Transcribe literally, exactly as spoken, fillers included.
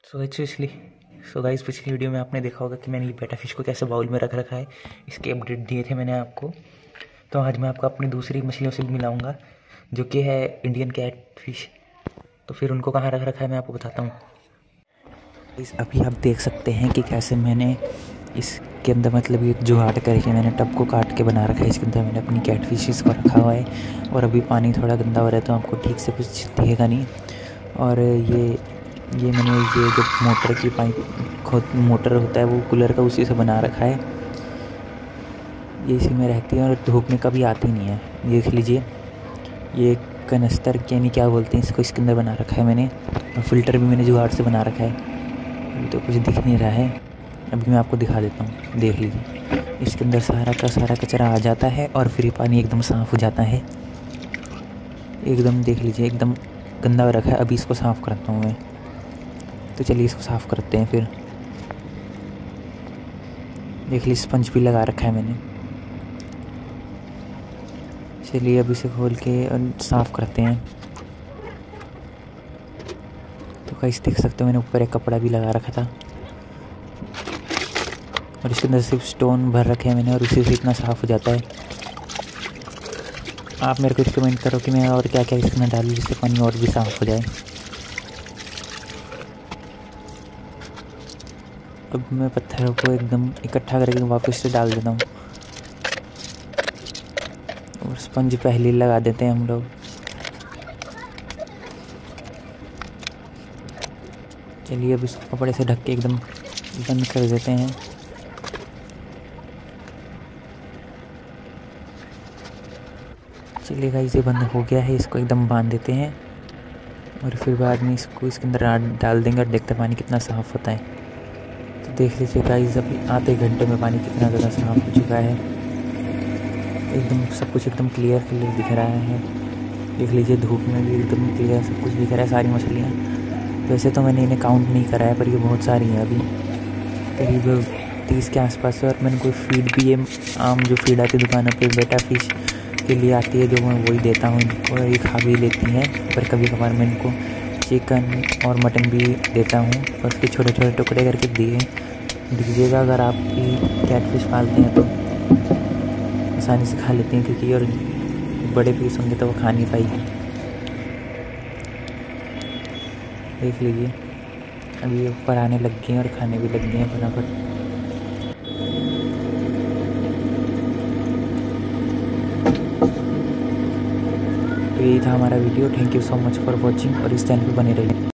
सो actually so guys, पिछली video में आपने देखा होगा कि मैंने ये बेटा फिश को कैसे बाउल में रख रखा है। इसके अपडेट दिए थे मैंने आपको। तो आज मैं आपको अपनी दूसरी मछलियों से भी मिलाऊंगा, जो कि है इंडियन कैट फिश। तो फिर उनको कहाँ रख रखा है मैं आपको बताता हूँ। इस अभी आप देख सकते हैं कि कैसे मैंने इसके अंदर मतलब ये जुगाड़ करके मैंने टब को काट के बना रखा है। इसके अंदर मैंने अपनी कैट फिशेस को रखा हुआ है और अभी पानी थोड़ा गंदा हो रहा है तो आपको ठीक से कुछ दिखेगा नहीं। और ये ये मैंने ये जो मोटर की पाइप खुद मोटर होता है वो कूलर का, उसी से बना रखा है। ये इसी में रहती है और धूप में कभी आती नहीं है। देख लीजिए, ये कनस्तर यानी क्या बोलते हैं इसको, इसके अंदर बना रखा है मैंने। और फिल्टर भी मैंने जुगाड़ से बना रखा है। अभी तो कुछ दिख नहीं रहा है, अभी मैं आपको दिखा देता हूँ। देख लीजिए, इसके अंदर सारा का सारा कचरा आ जाता है और फिर ये पानी एकदम साफ़ हो जाता है। एकदम देख लीजिए, एकदम गंदा हो रखा है। अभी इसको साफ़ करता हूँ मैं। तो चलिए इसको साफ़ करते हैं। फिर देख लीजिए, स्पंज भी लगा रखा है मैंने। चलिए अब इसे खोल के साफ़ करते हैं। तो कैसे देख सकते हो, मैंने ऊपर एक कपड़ा भी लगा रखा था और इसके अंदर सिर्फ स्टोन भर रखे हैं मैंने और उसी से इतना साफ़ हो जाता है। आप मेरे को कमेंट करो कि मैं और क्या क्या इसमें डालूँ जिससे पानी और भी साफ़ हो जाए। अब मैं पत्थरों को एकदम इकट्ठा करके वापस से डाल देता हूँ और स्पंज पहले लगा देते हैं हम लोग। चलिए अब इसको कपड़े से ढक के एकदम बंद कर देते हैं। चलिए गाइस, ये बंद हो गया है। इसको एकदम बांध देते हैं और फिर बाद में इसको इसके अंदर डाल देंगे और देखते हैं पानी कितना साफ़ होता है। तो देख लीजिए गाइस, अभी आधे घंटे में पानी कितना ज़्यादा साफ़ हो चुका है। एकदम सब कुछ एकदम क्लियर क्लियर दिख रहा है। देख लीजिए, धूप में भी एकदम क्लियर सब कुछ दिख रहा है, सारी मछलियाँ। वैसे तो मैंने इन्हें काउंट नहीं करा है, पर ये बहुत सारी हैं, अभी करीब तीस के आसपास है। और मैंने कोई फीड भी, ये आम जो फीड आती है दुकानों पे बेटा फिश के लिए आती है, जो मैं वही देता हूँ इनको। ये खा भी लेती हैं, पर कभी कभार मैं इनको चिकन और मटन भी देता हूँ और उसके छोटे छोटे टुकड़े करके दिए दीजिएगा। अगर आप भी कैट फिश पालते हैं तो आसानी से खा लेते हैं, क्योंकि और बड़े पीस होंगे तो वो खा नहीं पाएगी। देख लीजिए, अभी ऊपर आने लग गए हैं और खाने भी लग गए हैं फटाफट। तो यही था हमारा video. Thank you so much for watching और इस चैनल पर बने रहिए।